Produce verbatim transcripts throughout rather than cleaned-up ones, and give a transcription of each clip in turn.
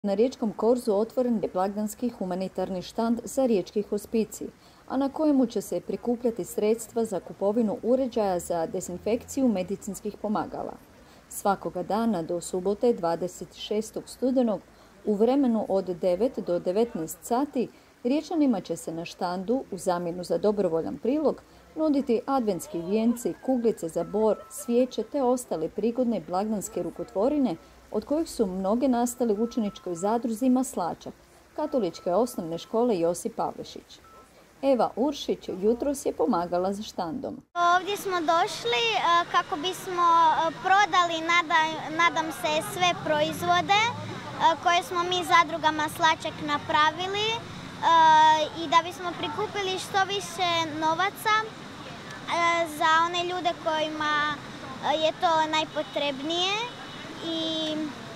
Na riječkom korzu otvoren je blagdanski humanitarni štand za riječki hospicij, a na kojemu će se prikupljati sredstva za kupovinu uređaja za dezinfekciju medicinskih pomagala. Svakoga dana do subote dvadeset šestog studenog u vremenu od devet do devetnaest sati Riječanima će se na štandu u zamjenu za dobrovoljan prilog nuditi adventski vijenci, kuglice za bor, svijeće te ostale prigodne blagdanske rukotvorine od kojih su mnoge nastale u učeničkoj zadruzi Maslačak, katoličke osnovne škole Josip Pavlišić. Eva Uršić jutros je pomagala za štandom. Ovdje smo došli kako bismo prodali, nadam se, sve proizvode koje smo mi zadruga Maslačak napravili i da bismo prikupili što više novaca za one ljude kojima je to najpotrebnije. I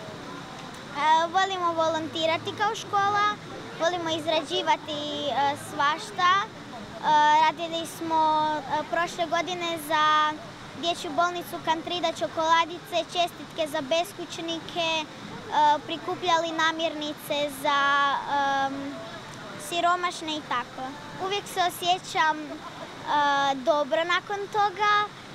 volimo volontirati kao škola, volimo izrađivati svašta. Radili smo prošle godine za dječju bolnicu Kantrida čokoladice, čestitke za beskućnike, prikupljali namirnice za siromašne i tako. Uvijek se osjećam dobro nakon toga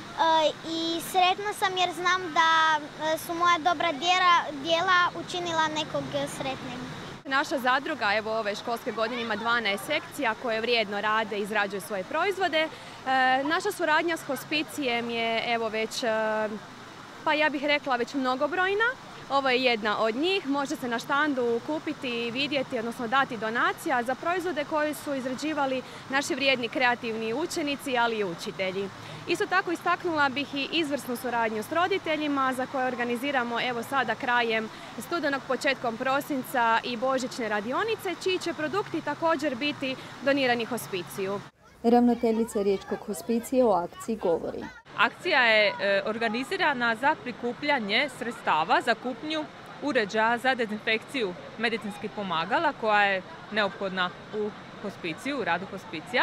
i sretna sam jer znam da su moja dobra djela učinila nekog sretnim. Naša zadruga evo ove školske godine ima dvanaest sekcija koje vrijedno rade i izrađuju svoje proizvode. Naša suradnja s hospicijem je evo već, pa ja bih rekla, već mnogobrojna. Ovo je jedna od njih. Može se na štandu kupiti i vidjeti, odnosno dati donacija za proizvode koje su izrađivali naši vrijedni kreativni učenici, ali i učitelji. Isto tako istaknula bih i izvrsnu suradnju s roditeljima za koje organiziramo evo sada krajem studenog, početkom prosinca i božićne radionice, čiji će produkti također biti donirani hospiciju. Ravnateljica Riječkog hospicija o akciji govori. Akcija je organizirana za prikupljanje sredstava za kupnju uređaja za dezinfekciju medicinskih pomagala koja je neophodna u hospiciju, u radu hospicija.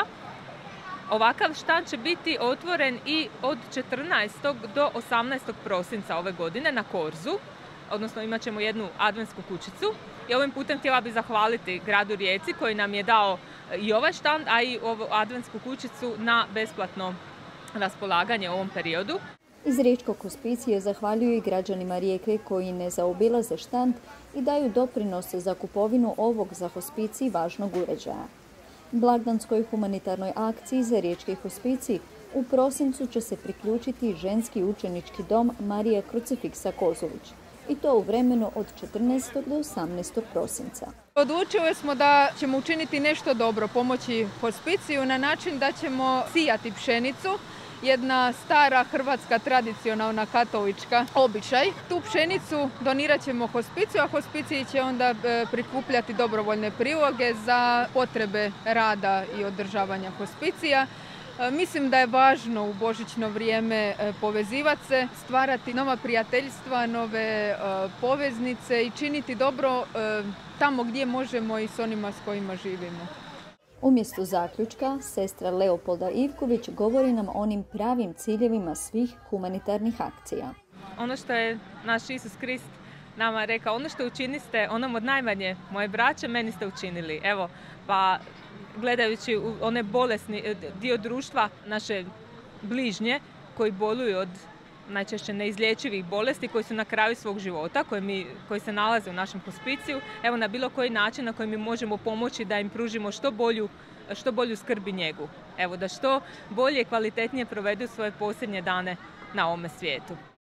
Ovakav štand će biti otvoren i od četrnaestog do osamnaestog prosinca ove godine na korzu, odnosno imat ćemo jednu adventsku kućicu. I ovim putem htjela bih zahvaliti gradu Rijeci koji nam je dao i ovaj štand, a i ovu adventsku kućicu na besplatno raspolaganje u ovom periodu. Iz Riječkog hospicija zahvaljuju i građanima Rijeke koji ne zaobilaze štand i daju doprinose za kupovinu ovog za hospicij važnog uređaja. Blagdanskoj humanitarnoj akciji za Riječki hospicij u prosincu će se priključiti ženski učenički dom Marija Krucifiksa Kozović, i to u vremenu od četrnaestog do osamnaestog prosinca. Odlučili smo da ćemo učiniti nešto dobro, pomoći hospiciju na način da ćemo sijati pšenicu, jedna stara hrvatska tradicionalna katolička običaj. Tu pšenicu donirat ćemo hospiciju, a hospiciji će onda prikupljati dobrovoljne priloge za potrebe rada i održavanja hospicija. Mislim da je važno u božićno vrijeme povezivati se, stvarati nova prijateljstva, nove poveznice i činiti dobro tamo gdje možemo i s onima s kojima živimo. Umjesto zaključka, sestra Leopolda Ivković govori nam o onim pravim ciljevima svih humanitarnih akcija. Ono što je naš Isus Krist nama rekao, ono što učiniste onom od najmanje moje braće, meni ste učinili. Evo, pa gledajući one bolesni dio društva, naše bližnje koji boluju od najčešće neizlječivih bolesti, koji su na kraju svog života, koji, mi, koji se nalaze u našem hospiciju, evo na bilo koji način na koji mi možemo pomoći da im pružimo što bolju, što bolju skrb i njegu. Evo, da što bolje i kvalitetnije provedu svoje posljednje dane na ovome svijetu.